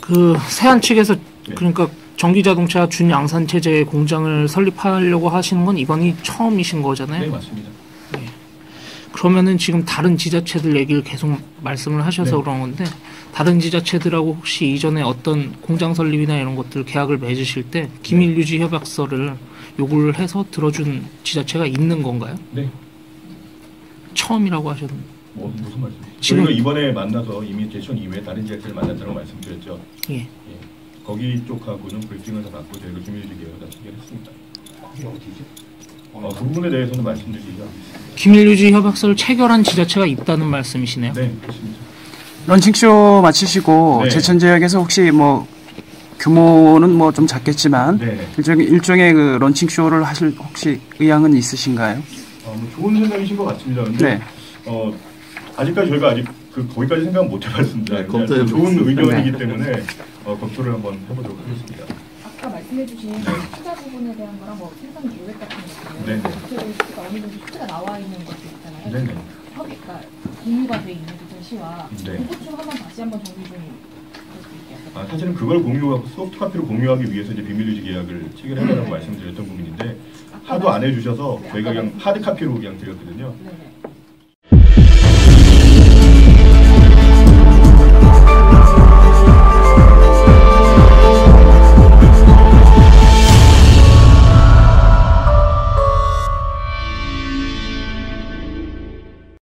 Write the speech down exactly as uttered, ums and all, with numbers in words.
그 세안 측에서 네. 그러니까 전기자동차 준양산 체제 공장을 설립하려고 하시는 건 이번이 처음이신 거잖아요. 네, 맞습니다. 네. 그러면은 지금 다른 지자체들 얘기를 계속 말씀을 하셔서 네. 그런 건데 다른 지자체들하고 혹시 이전에 어떤 공장 설립이나 이런 것들 계약을 맺으실 때 기밀 유지 협약서를 요구를 해서 들어준 지자체가 있는 건가요? 네. 처음이라고 하셨는데. 뭐 무슨 말씀이세요? 지금- 저희가 이번에 만나서 이미 제시원 이후에 다른 지자체를 만났다고 말씀드렸죠. 예. 예. 거기 쪽하고는 브리핑을 다 받고 저희가 기밀유지 계약을 다 체결했습니다. 거기 어디죠? 어, 그 부분에 대해서는 말씀드리지 않겠습니다. 기밀 유지 협약서를 체결한 지자체가 있다는 말씀이시네요. 네, 그렇습니다. 런칭쇼 마치시고 네. 제천제약에서 혹시 뭐 규모는 뭐 좀 작겠지만 네. 일종의, 일종의 그 런칭쇼를 하실 혹시 의향은 있으신가요? 어, 뭐 좋은 생각이신 것 같습니다. 근데 네. 어, 아직까지 저희가 아직 그 거기까지 생각 못 해봤습니다. 네, 그냥 검토해 좋은 보겠습니다. 의견이기 때문에 어, 검토를 한번 해보도록 하겠습니다. 아까 말씀해주신 투자 부분에 대한 거랑 뭐 생산 계획 같은 것들, 네네. 구체적인 수가 어느 정도 수가 나와 있는 것도 있잖아요. 네네. 협의, 그러니까 공유가 돼 있는 제천시와 네. 그것 좀 한번 다시 한번 정리 좀 부탁드릴게요. 아, 사실은 그걸 공유하고 소프트 카피로 공유하기 위해서 이제 비밀유지 계약을 체결해달라고 말씀드렸던 부분인데 하도 안 해주셔서 네, 저희가 아까 그냥 하드 카피로 그냥 드렸거든요. 네네.